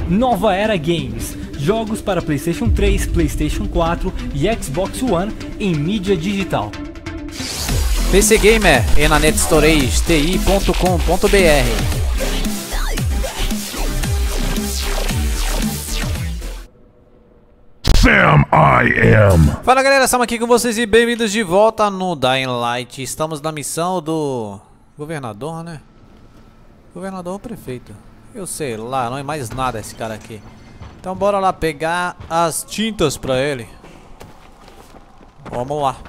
Nova Era Games, jogos para PlayStation 3, PlayStation 4 e Xbox One em mídia digital. PC Gamer e na netstorage.ti.com.br. Sam I Am. Fala galera, estamos aqui com vocês e bem-vindos de volta no Dying Light. Estamos na missão do governador, né? Governador ou prefeito? Eu sei lá, não é mais nada esse cara aqui. Então bora lá pegar as tintas pra ele. Vamos lá.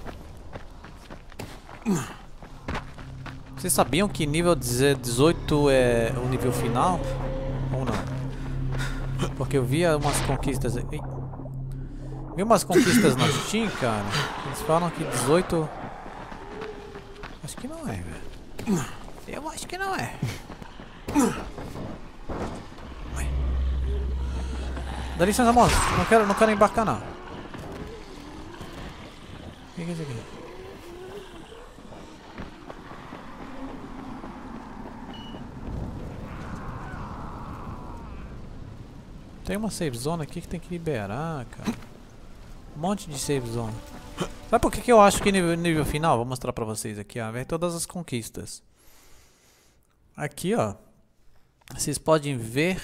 Vocês sabiam que nível 18 é o nível final? Ou não? Porque eu via umas conquistas... Vi umas conquistas na Steam, cara. Eles falam que 18... Acho que não é, velho. Eu acho que não é. Dá licença, moço. Não quero embarcar, não. O que é isso aqui? Tem uma save zone aqui que tem que liberar, cara. Um monte de save zone. Sabe por que eu acho que nível final? Vou mostrar pra vocês aqui, ó. Vem todas as conquistas. Aqui, ó. Vocês podem ver.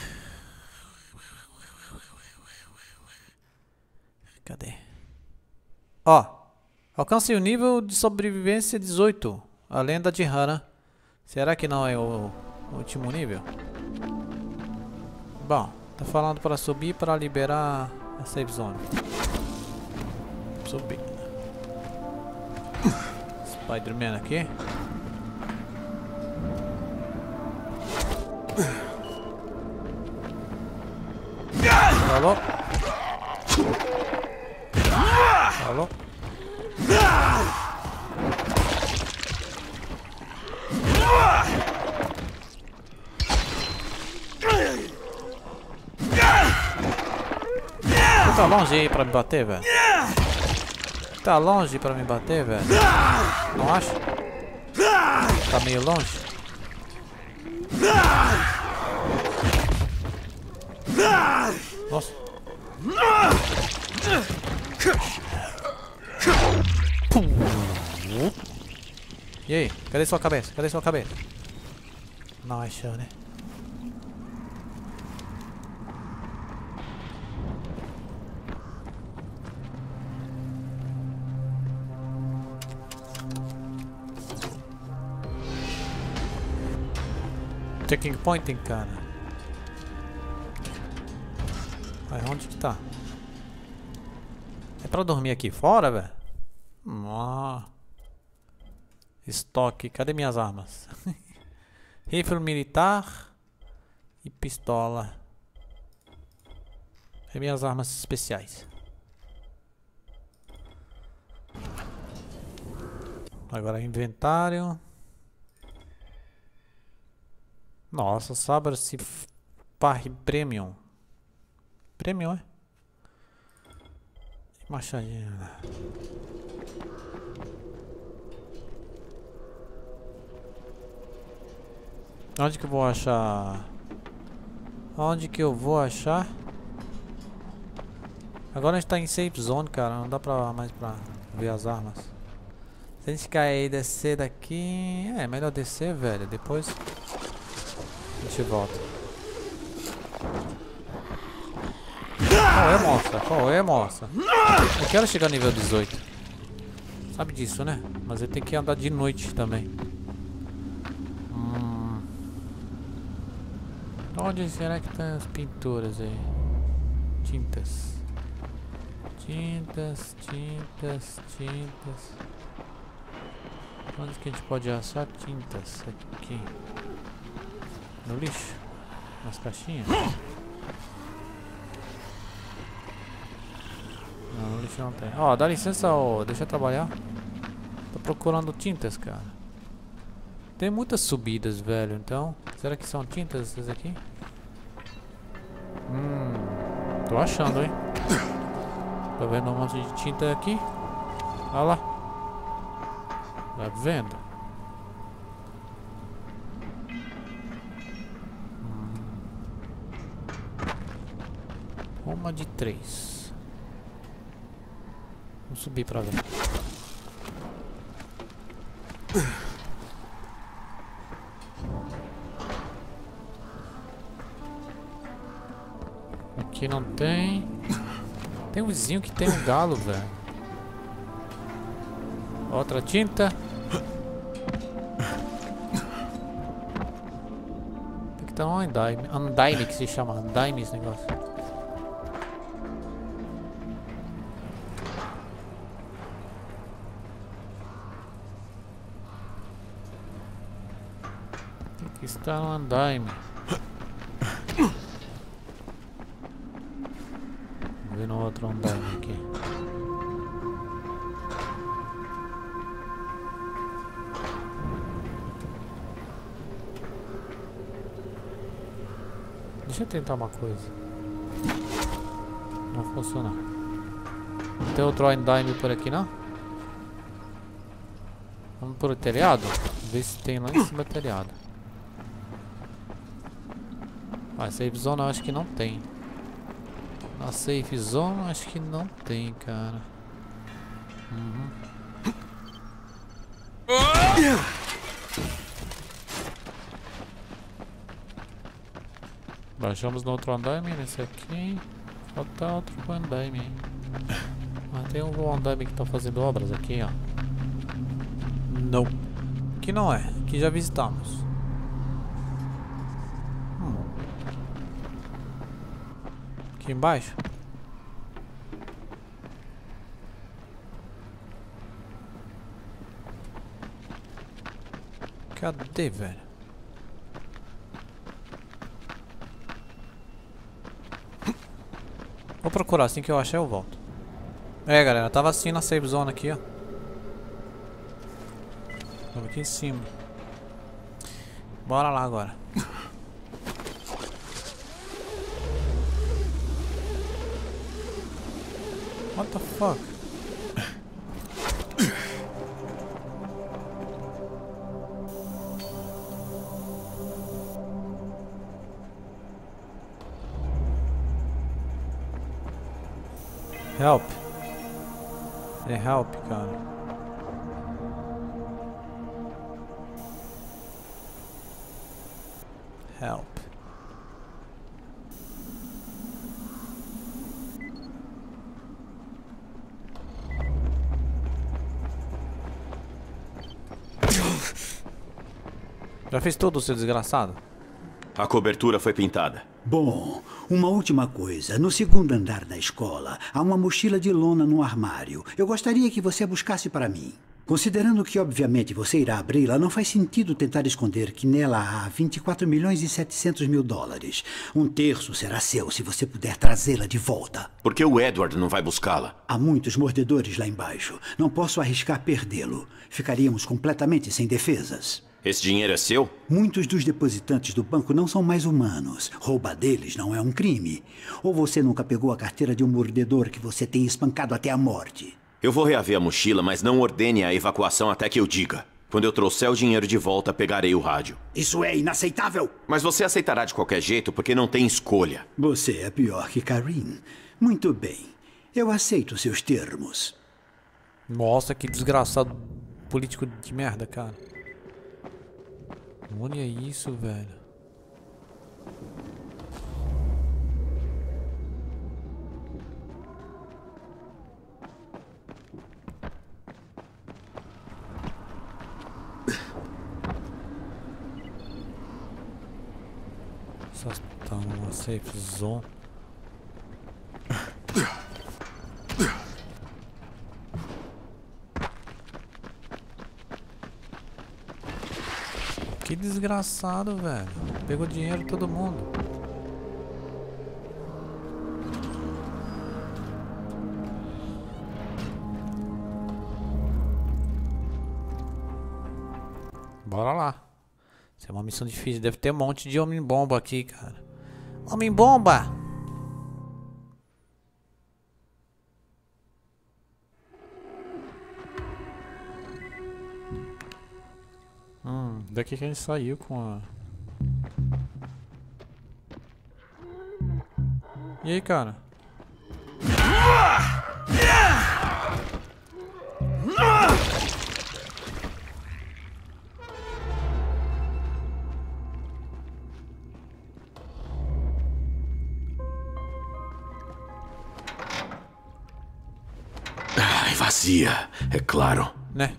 Cadê? Ó. Alcance o nível de sobrevivência 18. A lenda de Hana. Será que não é o último nível? Bom, tá falando para subir para liberar a save zone. Subir. Spider-Man aqui. Alô? Alô? Tá longe aí pra me bater, velho? Tá longe pra me bater, velho? Não acha? Tá meio longe? Nossa. E aí? Cadê sua cabeça? Cadê sua cabeça? Não achou, né? Checking point, cara. Mas onde que tá? É pra dormir aqui fora, velho? Estoque. Cadê minhas armas? Rifle militar e pistola. E minhas armas especiais. Agora inventário. Nossa, Sabre-se Parry Premium. Premium, é? Machadinha. Onde que eu vou achar? Onde que eu vou achar? Agora a gente tá em safe zone, cara. Não dá mais pra ver as armas. Se a gente cair e descer daqui... É melhor descer, velho. Depois... a gente volta. Qual é, moça? Qual é, moça? Eu quero chegar no nível 18. Sabe disso, né? Mas eu tenho que andar de noite também. Onde será que estão as pinturas aí? Tintas. Tintas, tintas, tintas. Onde que a gente pode achar tintas? Aqui. No lixo? Nas caixinhas? Não, no lixo não tem. Ó, dá licença, ó, deixa eu trabalhar. Tô procurando tintas, cara. Tem muitas subidas, velho, então... Será que são tintas essas aqui? Tô achando, hein? Tô vendo um monte de tinta aqui. Olha lá. Tá vendo? Uma de 3. Vamos subir pra ver. Aqui não tem. Tem um vizinho que tem um galo, velho. Outra tinta. Tem que ter um andaime. Andaime que se chama. Andaime esse negócio. Tem que estar um andaime. Vou ver no outro andaime aqui. Deixa eu tentar uma coisa. Não funciona. Não tem outro andaime por aqui, não? Vamos pro telhado? Ver se tem lá em cima do telhado. Ah, safe zone eu acho que não tem. Na safe zone eu acho que não tem, cara. Baixamos no outro andaime, nesse aqui. Falta outro andaime, hein? Ah, tem um andaime que tá fazendo obras aqui, ó. Não. Que não é, que já visitamos. Aqui embaixo. Cadê, velho? Vou procurar, assim que eu achar eu volto. É, galera, tava assim na save zone aqui, ó. Tava aqui em cima. Bora lá agora. What the fuck? Help. É help, cara. Help. Já fez tudo, seu desgraçado? A cobertura foi pintada. Bom, uma última coisa. No segundo andar da escola, há uma mochila de lona no armário. Eu gostaria que você a buscasse para mim. Considerando que, obviamente, você irá abri-la, não faz sentido tentar esconder que nela há 24 milhões e 700 mil dólares. Um terço será seu se você puder trazê-la de volta. Por que o Edward não vai buscá-la? Há muitos mordedores lá embaixo. Não posso arriscar perdê-lo. Ficaríamos completamente sem defesas. Esse dinheiro é seu? Muitos dos depositantes do banco não são mais humanos. Roubar deles não é um crime. Ou você nunca pegou a carteira de um mordedor que você tem espancado até a morte? Eu vou reaver a mochila, mas não ordene a evacuação até que eu diga. Quando eu trouxer o dinheiro de volta, pegarei o rádio. Isso é inaceitável! Mas você aceitará de qualquer jeito porque não tem escolha. Você é pior que Karin. Muito bem. Eu aceito seus termos. Nossa, que desgraçado político de merda, cara. Olha isso, velho. Só está numa safe zone. Que desgraçado, velho. Pegou dinheiro de todo mundo. Bora lá. Isso é uma missão difícil. Deve ter um monte de homem-bomba aqui, cara. Homem-bomba! Daqui que a gente saiu com a... E aí, cara? Ai, vazia, é claro. Né?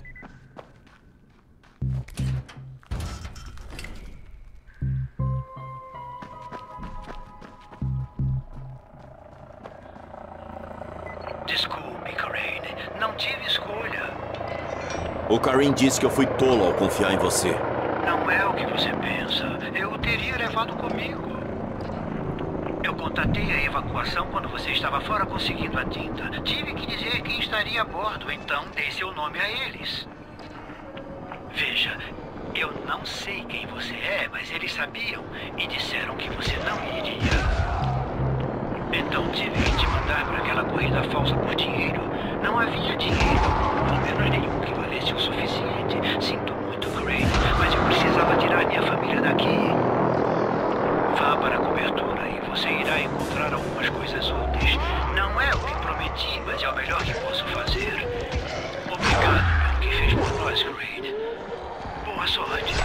Desculpe, Crane. Não tive escolha. O Karim disse que eu fui tolo ao confiar em você. Não é o que você pensa. Eu o teria levado comigo. Eu contatei a evacuação quando você estava fora conseguindo a tinta. Tive que dizer quem estaria a bordo, então dei seu nome a eles. Veja, eu não sei quem você é, mas eles sabiam e disseram que você não iria. Então tive que te mandar para aquela corrida falsa por dinheiro. Não havia dinheiro, pelo menos nenhum que valesse o suficiente. Sinto muito, Crane, mas eu precisava tirar minha família daqui. Vá para a cobertura e você irá encontrar algumas coisas úteis. Não é o que prometi, mas é o melhor que posso fazer. Obrigado pelo que fez por nós, Crane. Boa sorte.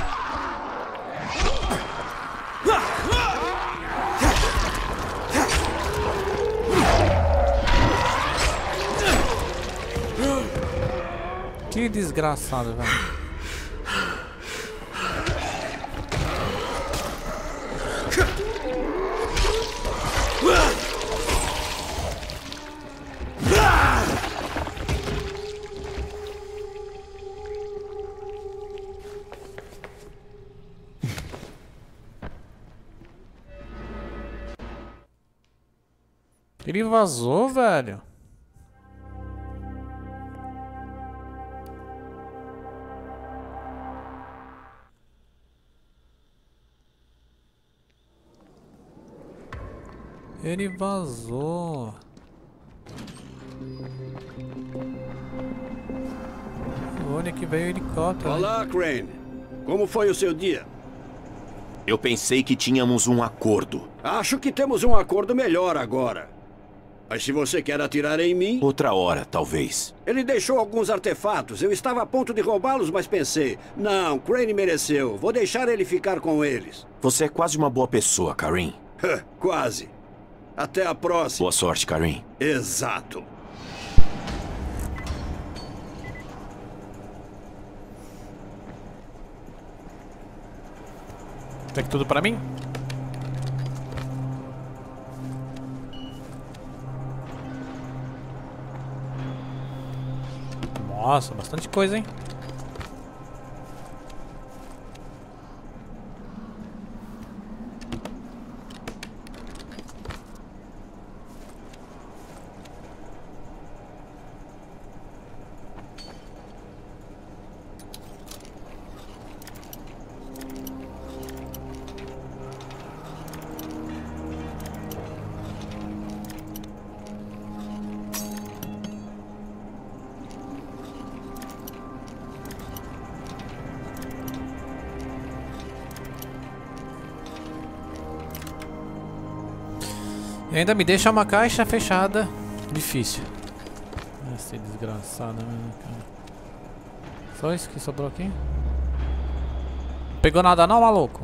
Que desgraçado, velho. Ele vazou, velho. Ele vazou. Olha que veio o helicóptero. Olá, Crane. Como foi o seu dia? Eu pensei que tínhamos um acordo. Acho que temos um acordo melhor agora. Mas se você quer atirar em mim... Outra hora, talvez. Ele deixou alguns artefatos. Eu estava a ponto de roubá-los, mas pensei... Não, Crane mereceu. Vou deixar ele ficar com eles. Você é quase uma boa pessoa, Karim. Quase. Até a próxima. Boa sorte, Karim. Exato. Tem tudo pra mim? Nossa, bastante coisa, hein? E ainda me deixa uma caixa fechada. Difícil. Esse desgraçado, né, cara? Só isso que sobrou aqui? Pegou nada não, maluco?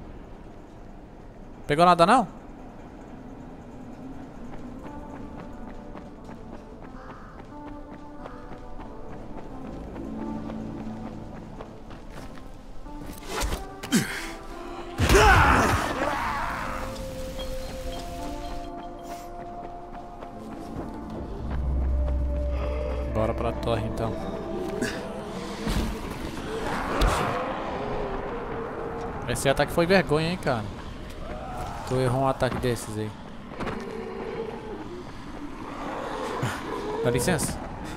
Pegou nada não? Bora pra torre então. Esse ataque foi vergonha, hein, cara. Tu errou um ataque desses aí. Dá licença.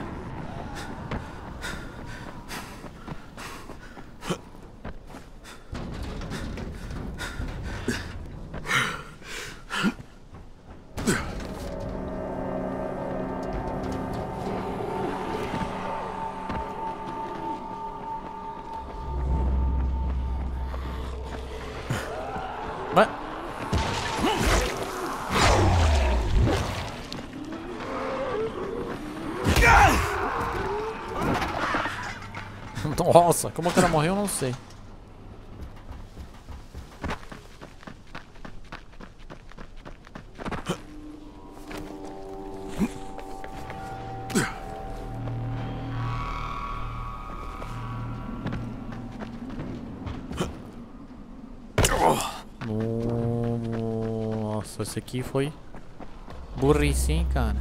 Vai. Nossa, como o cara morreu, eu não sei. Nossa, esse aqui foi burrice, hein, cara.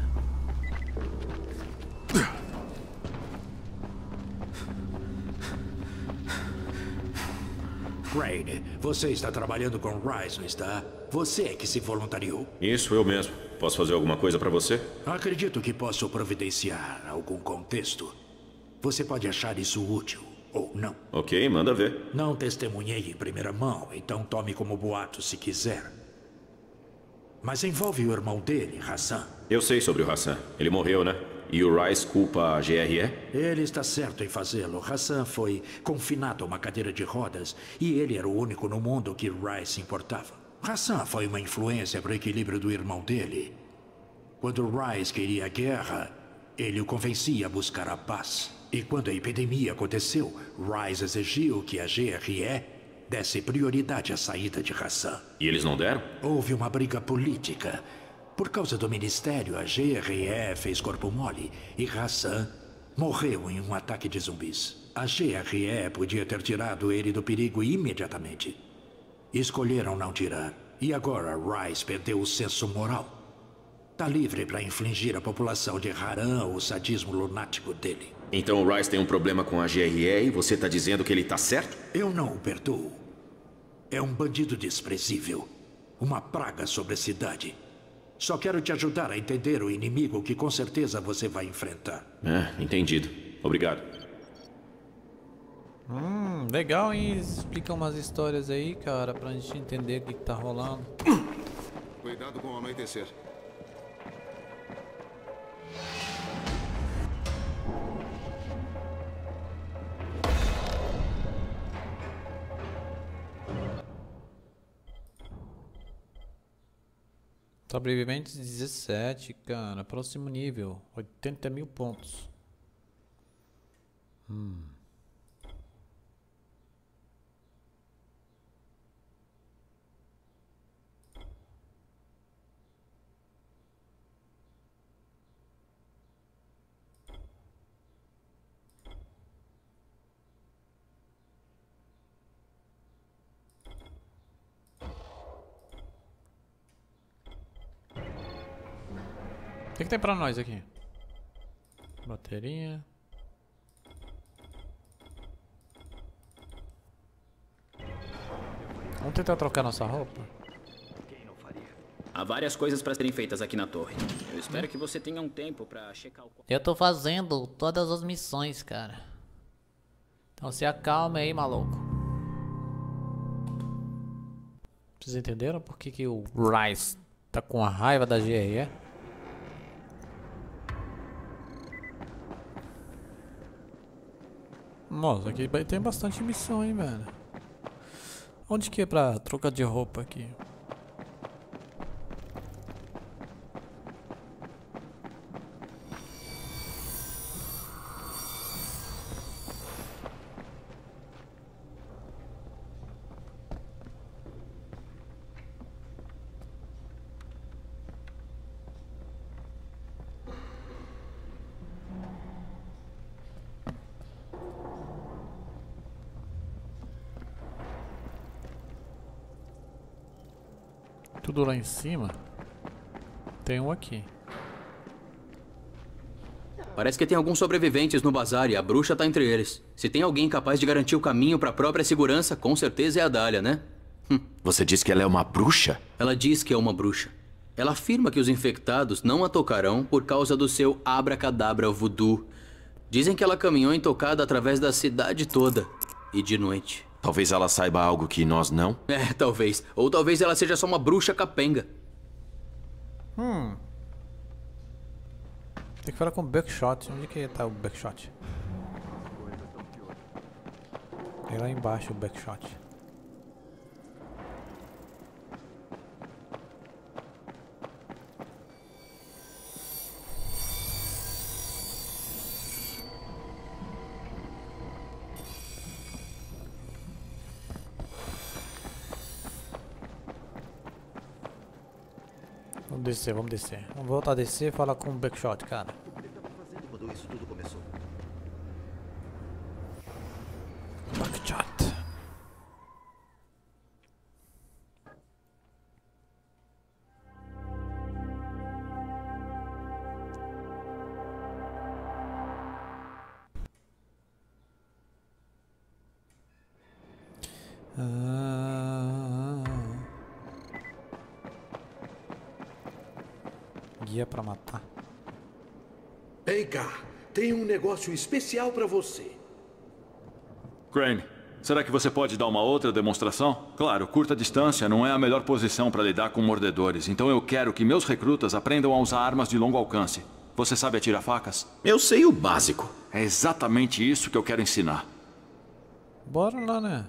Crane, você está trabalhando com Rise, não está? Você é que se voluntariou. Isso, eu mesmo. Posso fazer alguma coisa pra você? Acredito que posso providenciar algum contexto. Você pode achar isso útil, ou não. Ok, manda ver. Não testemunhei em primeira mão, então tome como boato se quiser. Mas envolve o irmão dele, Hassan. Eu sei sobre o Hassan. Ele morreu, né? E o Rice culpa a GRE? Ele está certo em fazê-lo. Hassan foi confinado a uma cadeira de rodas e ele era o único no mundo que Rice importava. Hassan foi uma influência para o equilíbrio do irmão dele. Quando Rice queria a guerra, ele o convencia a buscar a paz. E quando a epidemia aconteceu, Rice exigiu que a GRE desse prioridade à saída de Hassan. E eles não deram? Houve uma briga política. Por causa do ministério, a GRE fez corpo mole e Hassan morreu em um ataque de zumbis. A GRE podia ter tirado ele do perigo imediatamente. Escolheram não tirar. E agora Rice perdeu o senso moral. Tá livre para infligir à população de Haran o sadismo lunático dele. Então o Rice tem um problema com a GRE e você tá dizendo que ele tá certo? Eu não o perdoo. É um bandido desprezível. Uma praga sobre a cidade. Só quero te ajudar a entender o inimigo que com certeza você vai enfrentar. Entendido. Obrigado. Legal, hein? Explica umas histórias aí, cara, pra gente entender o que tá rolando. Cuidado com o anoitecer. Sobreviventes 17, cara. Próximo nível. 80 mil pontos. O que tem pra nós aqui? Bateria. Vamos tentar trocar nossa roupa? Há várias coisas para serem feitas aqui na torre. Eu espero que você tenha um tempo para checar o... Eu tô fazendo todas as missões, cara. Então se acalme aí, maluco. Vocês entenderam por que o Rice tá com a raiva da GRE? Nossa, aqui tem bastante missão, hein, velho. Onde que é pra trocar de roupa aqui? Tudo lá em cima. Tem um aqui. Parece que tem alguns sobreviventes no bazar e a bruxa tá entre eles. Se tem alguém capaz de garantir o caminho para a própria segurança, com certeza é a Dahlia, né? Você disse que ela é uma bruxa? Ela diz que é uma bruxa. Ela afirma que os infectados não a tocarão por causa do seu abracadabra voodoo. Dizem que ela caminhou intocada através da cidade toda. E de noite. Talvez ela saiba algo que nós não? É, talvez. Ou talvez ela seja só uma bruxa capenga. Tem que falar com o Buckshot. Onde que tá o Buckshot? É lá embaixo o Buckshot. Vamos descer, vamos descer. Vamos voltar a descer e falar com o Buckshot, cara. Quando isso tudo começou. Buckshot. Guia pra matar. Vem cá, tem um negócio especial pra você. Crane, será que você pode dar uma outra demonstração? Claro, curta distância não é a melhor posição para lidar com mordedores, então eu quero que meus recrutas aprendam a usar armas de longo alcance. Você sabe atirar facas? Eu sei o básico. É exatamente isso que eu quero ensinar. Bora lá, né?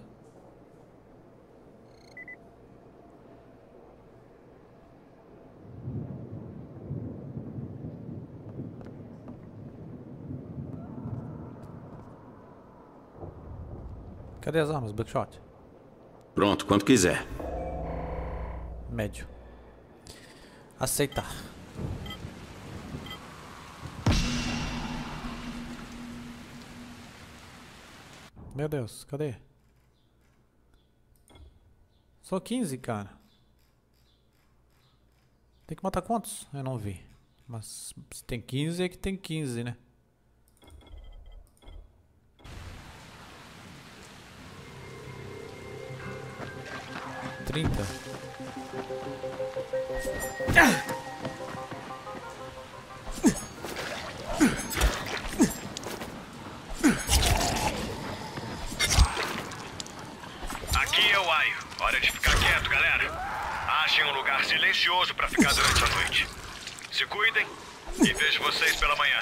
Cadê as armas, Buckshot? Pronto, quando quiser. Médio. Aceitar. Meu Deus, cadê? Só 15, cara. Tem que matar quantos? Eu não vi. Mas se tem 15 é que tem 15, né? Aqui é o Aio. Hora de ficar quieto, galera. Achem um lugar silencioso pra ficar durante a noite. Se cuidem e vejo vocês pela manhã.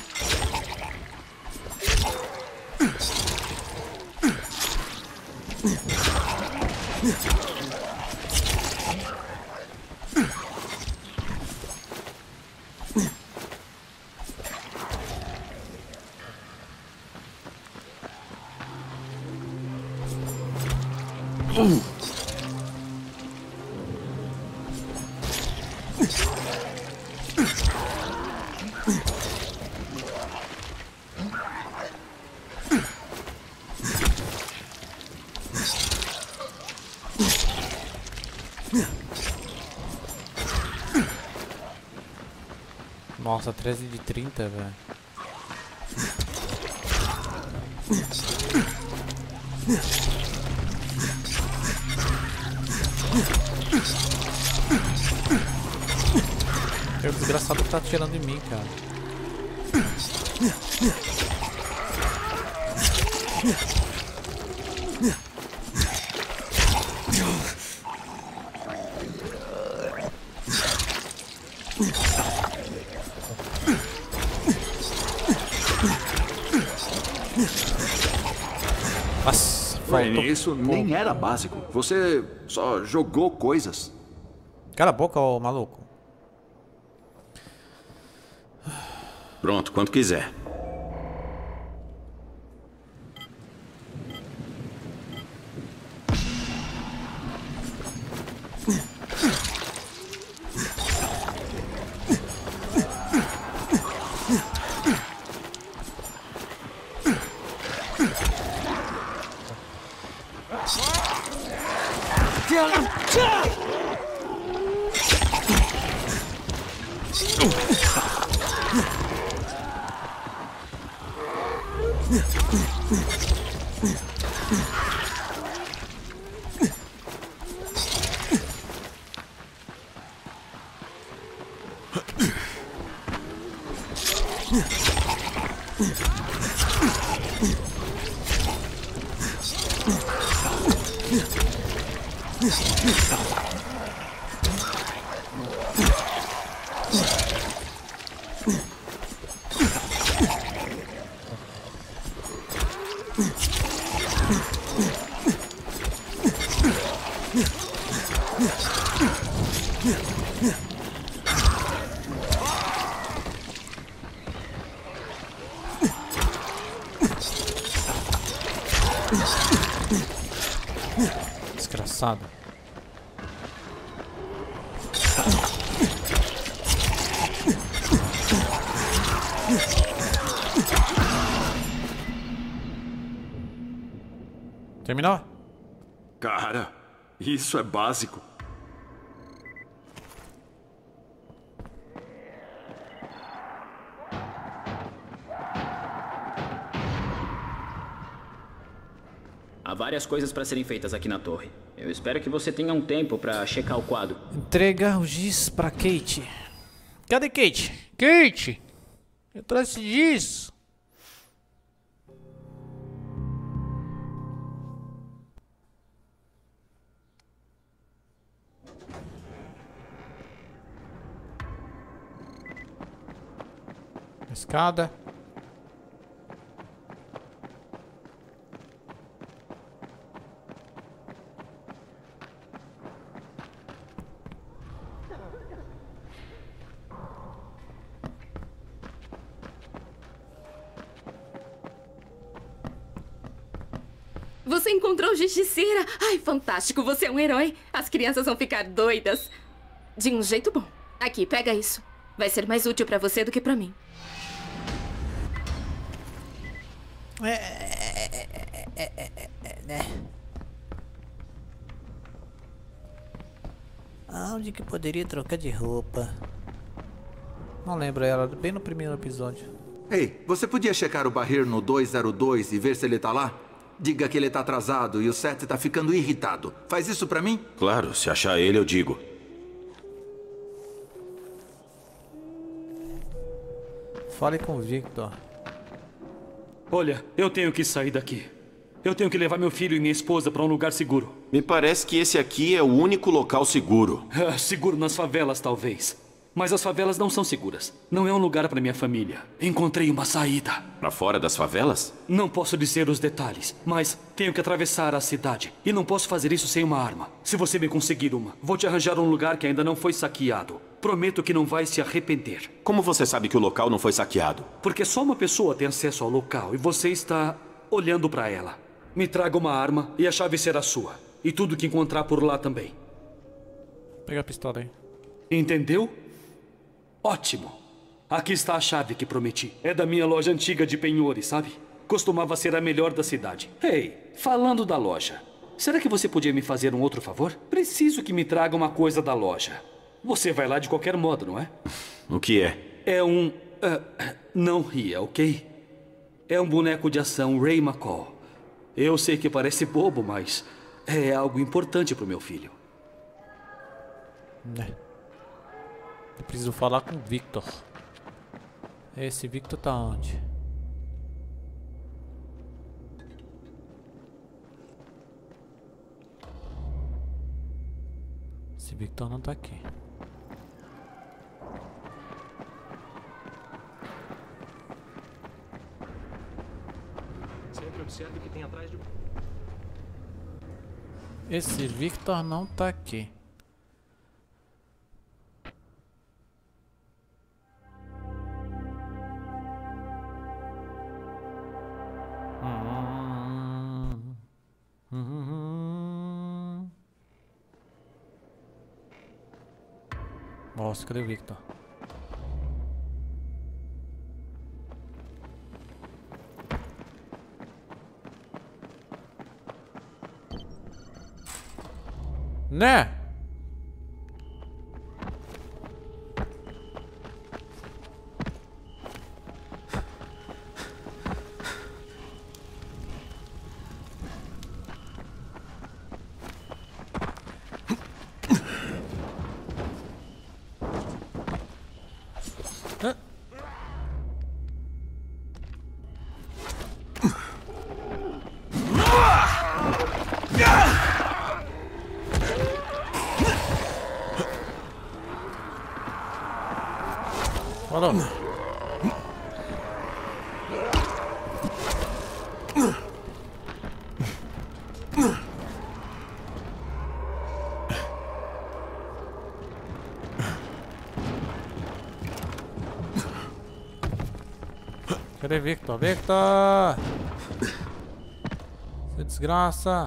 Nossa, 13 de 30, velho. É o desgraçado que tá atirando em mim, cara. Nossa, Crane, isso nem era básico. Você só jogou coisas. Cala a boca, ô maluco. Pronto, quando quiser. Desgraçado. Terminou? Cara, isso é básico. Há várias coisas para serem feitas aqui na torre. Eu espero que você tenha um tempo para checar o quadro. Entrega o giz pra Kate. Cadê Kate? Kate! Eu trouxe giz. Escada. Você encontrou Justiceira! Ai, fantástico, você é um herói. As crianças vão ficar doidas. De um jeito bom. Aqui, pega isso. Vai ser mais útil pra você do que pra mim. Aonde que poderia trocar de roupa? Não lembro, ela bem no primeiro episódio. Ei, você podia checar o Bahir no 202 e ver se ele tá lá? Diga que ele tá atrasado e o Seth tá ficando irritado. Faz isso pra mim? Claro, se achar ele eu digo. Fale com o Victor. Olha, eu tenho que sair daqui. Eu tenho que levar meu filho e minha esposa para um lugar seguro. Me parece que esse aqui é o único local seguro. Seguro nas favelas, talvez. Mas as favelas não são seguras. Não é um lugar para minha família. Encontrei uma saída. Pra fora das favelas? Não posso dizer os detalhes, mas tenho que atravessar a cidade. E não posso fazer isso sem uma arma. Se você me conseguir uma, vou te arranjar um lugar que ainda não foi saqueado. Prometo que não vai se arrepender. Como você sabe que o local não foi saqueado? Porque só uma pessoa tem acesso ao local e você está olhando para ela. Me traga uma arma e a chave será sua. E tudo que encontrar por lá também. Pega a pistola aí. Entendeu? Ótimo. Aqui está a chave que prometi. É da minha loja antiga de penhores, sabe? Costumava ser a melhor da cidade. Ei, falando da loja, será que você podia me fazer um outro favor? Preciso que me traga uma coisa da loja. Você vai lá de qualquer modo, não é? O que é? É um... não ria, ok? É um boneco de ação Ray McCall. Eu sei que parece bobo, mas é algo importante pro meu filho. Eu preciso falar com o Victor. Esse Victor tá onde? Esse Victor não tá aqui. Sempre observe o que tem atrás de... Esse Victor não tá aqui. Nossa, cadê o Victor? Né? Falou. Cadê Victor? Victor! Você desgraça!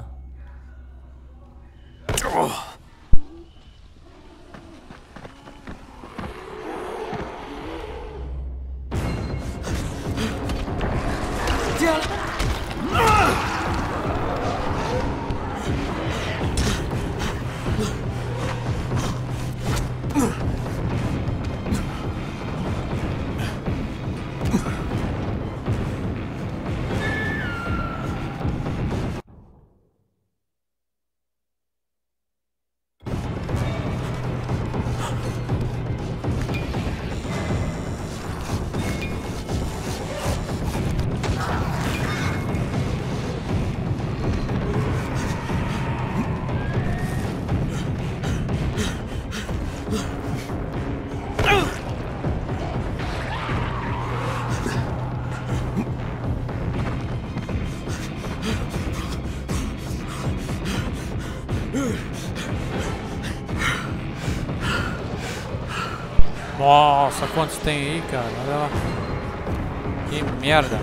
Nossa, quantos tem aí, cara? Olha lá. Que merda.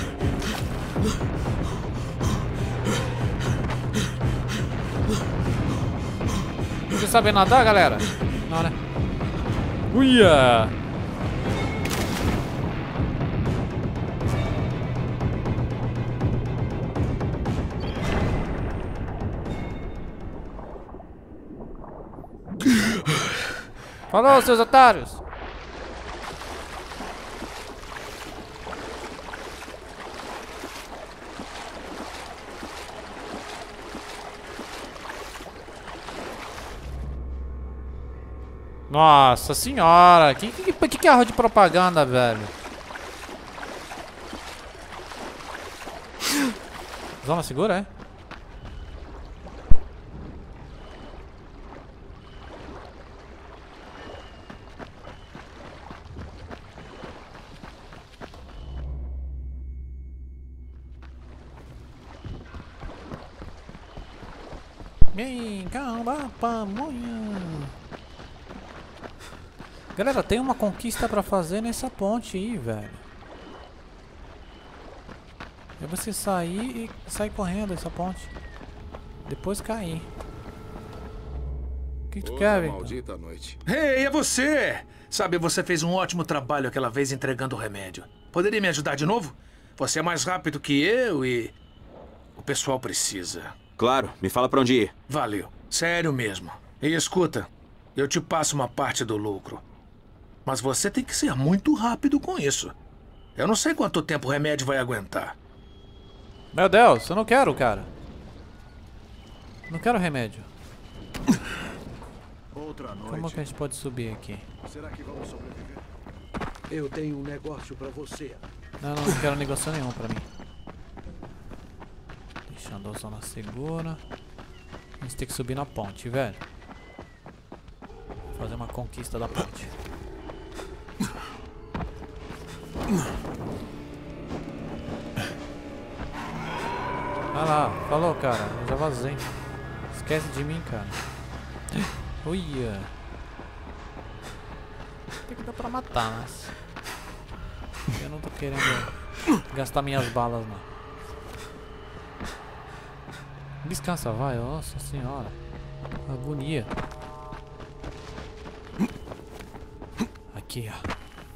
Você sabe nadar, galera? Não, né? Uia! Falou, seus otários! Nossa senhora, que carro de propaganda, velho? Zona segura, é? Vem cá, pamonha. Galera, tem uma conquista pra fazer nessa ponte aí, velho. É você sair e sair correndo dessa ponte. Depois cair. O que tu quer, velho? Maldita noite. Ei, é você! Sabe, você fez um ótimo trabalho aquela vez entregando o remédio. Poderia me ajudar de novo? Você é mais rápido que eu e... o pessoal precisa. Claro, me fala pra onde ir. Valeu. Sério mesmo. E escuta, eu te passo uma parte do lucro. Mas você tem que ser muito rápido com isso. Eu não sei quanto tempo o remédio vai aguentar. Meu Deus, eu não quero, cara. Não quero remédio. Outra noite. Como que a gente pode subir aqui? Será que vamos sobreviver? Eu tenho um negócio pra você. Não, não quero negócio nenhum pra mim. Deixando a zona segura. A gente tem que subir na ponte, velho. Fazer uma conquista da ponte. Ah lá, falou, cara. Eu já vazei. Esquece de mim, cara. Uia. Tem que dar pra matar, mas... eu não tô querendo gastar minhas balas, não. Descansa, vai. Nossa senhora. Agonia. Aqui, ó.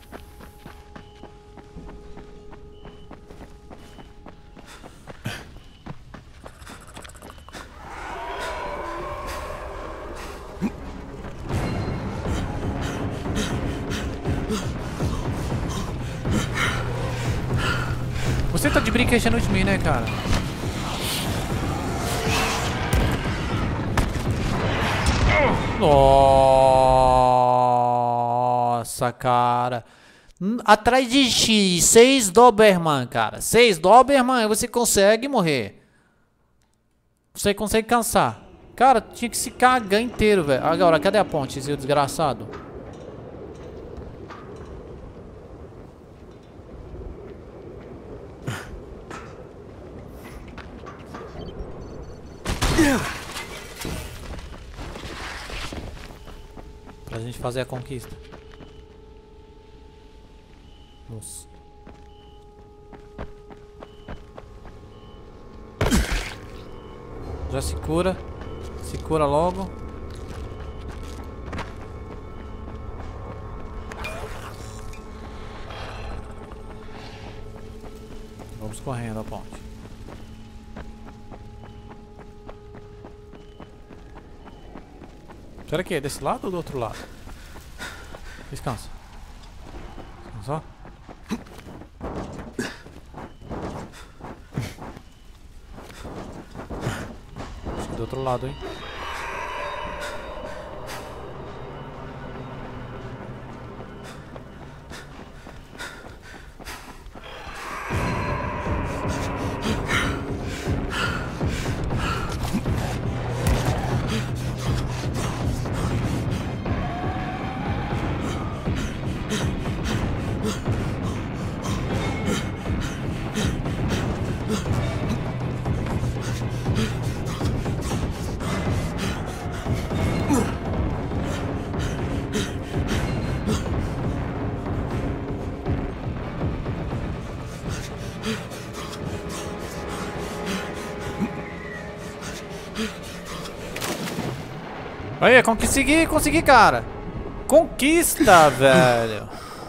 Você tá de brincadeira de mim, né, cara? Nossa, cara. Atrás de X, 6 Doberman, cara. 6 Doberman, você consegue morrer. Você consegue cansar. Cara, tinha que se cagar inteiro, velho. Agora, cadê a ponte, seu desgraçado? Pra gente fazer a conquista. Nossa. Já se cura. Se cura logo. Vamos correndo a ponte. Será que é desse lado ou do outro lado? Descansa. Descansa. Acho que do outro lado, hein? Aí, consegui, cara. Conquista, velho.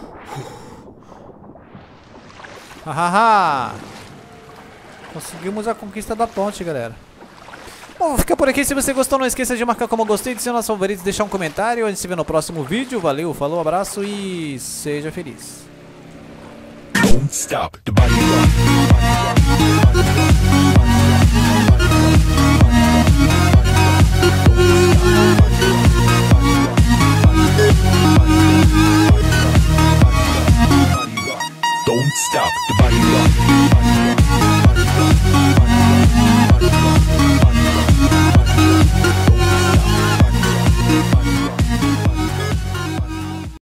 Hahaha. Conseguimos a conquista da ponte, galera. Bom, vou ficar por aqui. Se você gostou, não esqueça de marcar como gostei, de ser nosso favorito, deixar um comentário. A gente se vê no próximo vídeo. Valeu, falou, abraço e seja feliz. Don't stop the body rock.